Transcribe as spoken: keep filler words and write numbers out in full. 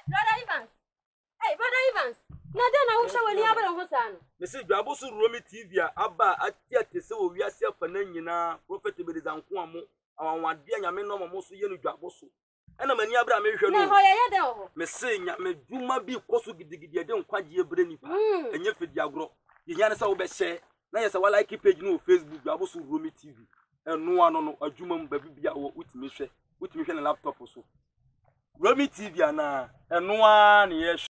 brother Evans. Hey, brother Evans. Na dey na wo hwe wani abere ho sa no. Me say dwabo so Romi T V a aba atia tese wo wiase afa na nyina prophet Belizanko amo awanwade anyame no mo so ye no dwabo so. Ena mani abra me hwe no. Na ho ye ye de ho. Me say nya me dwuma bi koso gidigidi de nkwaje ebre nipa. Enye fedi agro. Ye nya ne sa wo be share. Na ye sa wa like page no Facebook dwabo so Romi T V. Enu ano no adwuma mu ba bibia wo utimi hwe. Utimi hwe na laptop so. Romi T V ana enu a ne ye